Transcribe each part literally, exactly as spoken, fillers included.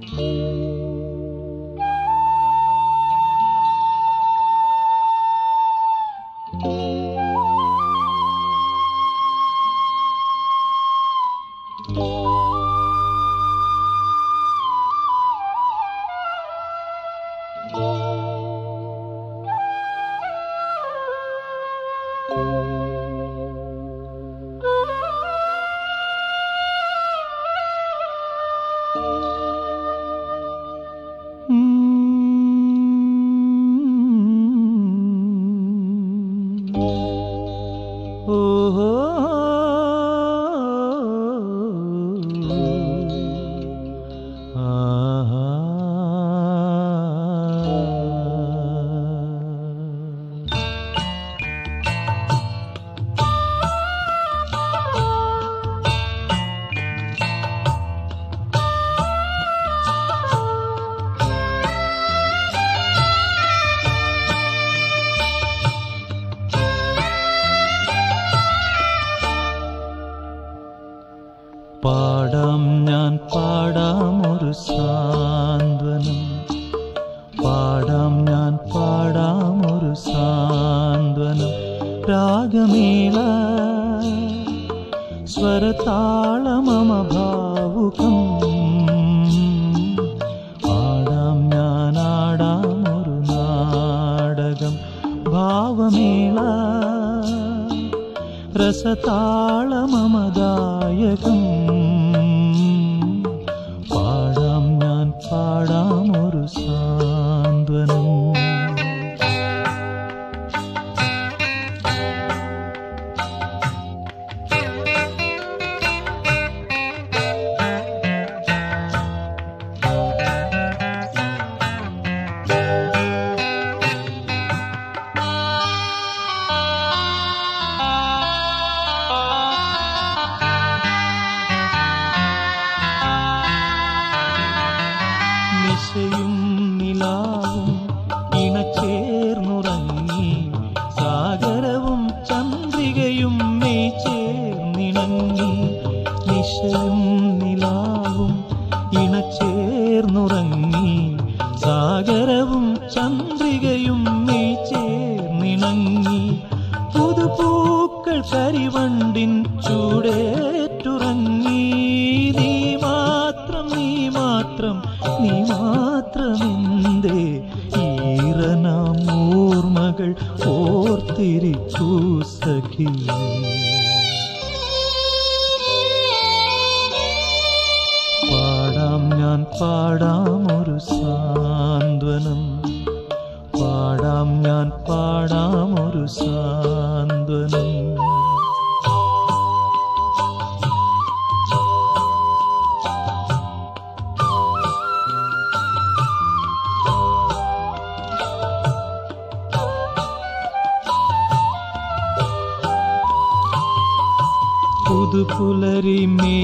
പാടാം ഞാൻ പാടാം ഒരു സാന്ത്വനം, പാടാം ഞാൻ പാടാം ഒരു സാന്ത്വനം. രാഗമേള സ്വരതാളമമ ഭാവുകം, പാടാം ഞാൻ ആടാം ഒരു നാടകം. ഭാവമേള രസതാളമമദായകം, പാടാം ഞാൻ പാടാം ഒരു സാന്ത്വനം. നിശയും നിലാവും ഇണചേർന്നുറങ്ങി, സാഗരവും ചന്ദ്രികയും മെയ് ചേർന്നിണങ്ങി. നിശയും നിലാവും ഇണചേർന്നുറങ്ങി, സാഗരവും ചന്ദ്രികയും മെയ് ചേർന്നിണങ്ങി. പുതുപൂക്കൾ കരിവണ്ടിൻ ചൂടേറ്റുറങ്ങി. നീ മാത്രം നീ മാത്രം നീ മാത്രമെന്തേ ഈറനാം ഓർമ്മകൾ ഓർത്തിരിക്കൂ സഖി. പാടാം ഞാൻ പാടാം ഒരു സാന്ത്വനം, പാടാം ഞാൻ പാടാം ഒരു സാന്ത്വനം. പുതുപുലരി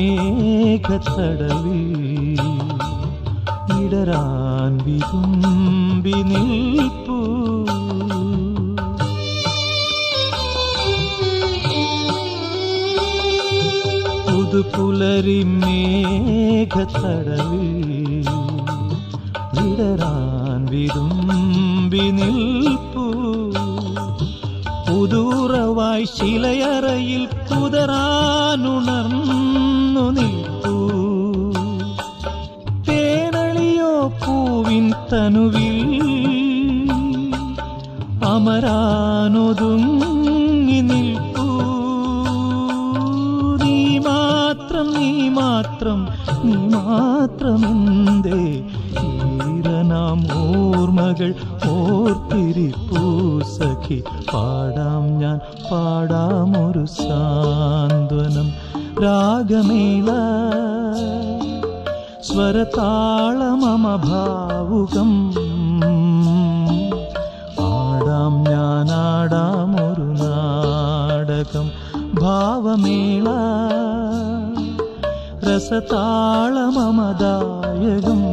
മേഘത്തടവിൽ ഇടരാൻ വിതുമ്പി നിൽപ്പൂ. പുതുപുലരി മേഘത്തടവിൽ ഇടരാൻ വിതുമ്പി നിൽപ്പൂ. പുതുറവായി ശിലയറയിൽ കുതറാനുണർന്നു നിൽപ്പൂ. തേനളിയോ പൂവിൻ തനുവിൽ അമരാനൊതുങ്ങി നിൽപ്പൂ. നീ മാത്രം നീ മാത്രം നീ മാത്രമെന്തേ ഈറനാം ഓർമ്മകൾ ഓർത്തിരിപ്പൂ സഖി. പാടാം ഞാൻ പാടാം ഒരു സാന്ത്വനം. രാഗമേള സ്വരതാളമമ ഭാവുകം, ആടാം ഞാൻ ആടാം ഒരു നാടകം. ഭാവമേള രസതാളമമദായകം,